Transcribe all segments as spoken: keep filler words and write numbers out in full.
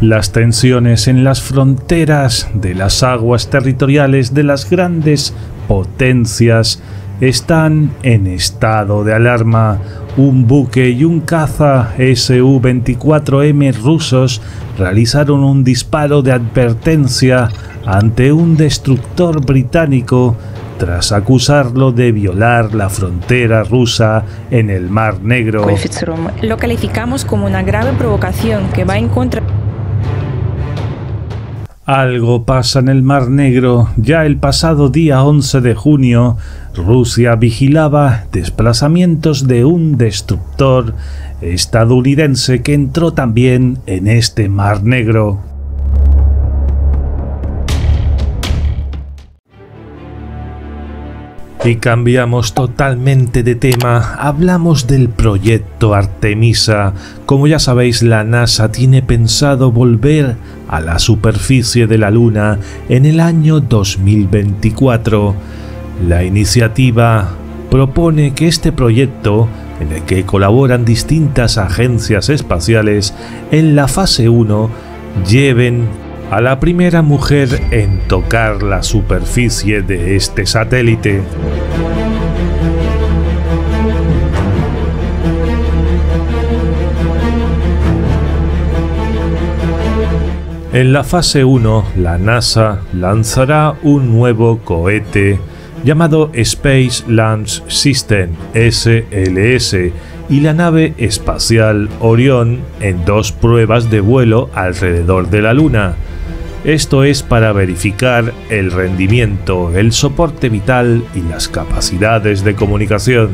Las tensiones en las fronteras de las aguas territoriales de las grandes potencias están en estado de alarma. Un buque y un caza S U veinticuatro M rusos realizaron un disparo de advertencia ante un destructor británico tras acusarlo de violar la frontera rusa en el Mar Negro. Lo calificamos como una grave provocación que va en contra. Algo pasa en el Mar Negro. Ya el pasado día once de junio, Rusia vigilaba desplazamientos de un destructor estadounidense que entró también en este Mar Negro. Y cambiamos totalmente de tema, hablamos del proyecto Artemisa. Como ya sabéis, la NASA tiene pensado volver a la superficie de la Luna en el año dos mil veinticuatro. La iniciativa propone que este proyecto, en el que colaboran distintas agencias espaciales, en la fase uno lleven a la primera mujer en tocar la superficie de este satélite. En la fase uno, la NASA lanzará un nuevo cohete llamado Space Launch System S L S y la nave espacial Orión en dos pruebas de vuelo alrededor de la Luna. Esto es para verificar el rendimiento, el soporte vital y las capacidades de comunicación.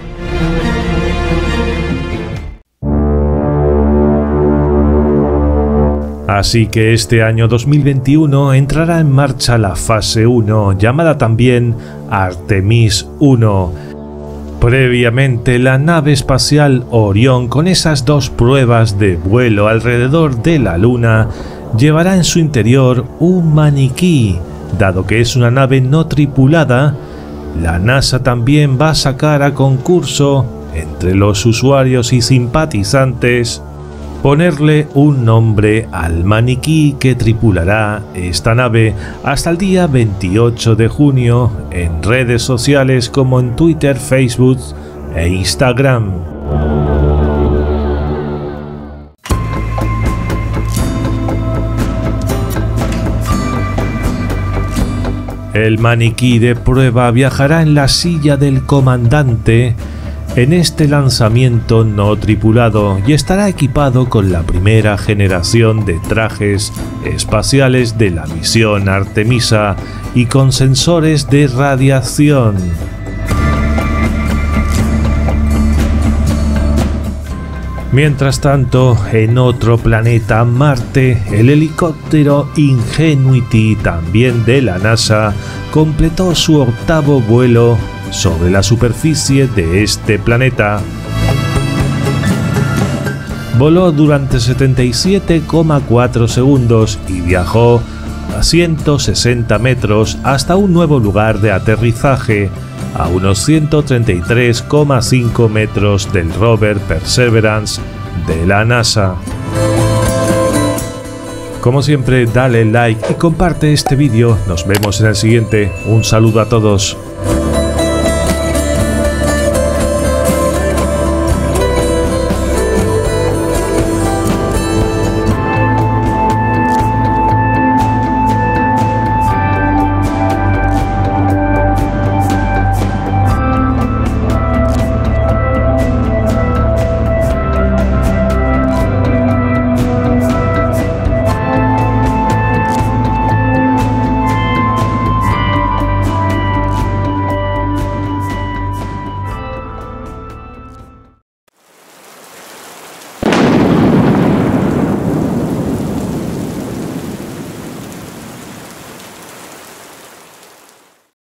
Así que este año dos mil veintiuno entrará en marcha la fase uno, llamada también Artemis uno. Previamente, la nave espacial Orión, con esas dos pruebas de vuelo alrededor de la Luna, llevará en su interior un maniquí. Dado que es una nave no tripulada, la NASA también va a sacar a concurso entre los usuarios y simpatizantes ponerle un nombre al maniquí que tripulará esta nave hasta el día veintiocho de junio en redes sociales como en Twitter, Facebook e Instagram. El maniquí de prueba viajará en la silla del comandante en este lanzamiento no tripulado y estará equipado con la primera generación de trajes espaciales de la misión Artemisa y con sensores de radiación. Mientras tanto, en otro planeta, Marte, el helicóptero Ingenuity, también de la NASA, completó su octavo vuelo sobre la superficie de este planeta. Voló durante setenta y siete coma cuatro segundos y viajó a ciento sesenta metros hasta un nuevo lugar de aterrizaje, a unos ciento treinta y tres coma cinco metros del rover Perseverance de la NASA. Como siempre, dale like y comparte este vídeo. Nos vemos en el siguiente. Un saludo a todos.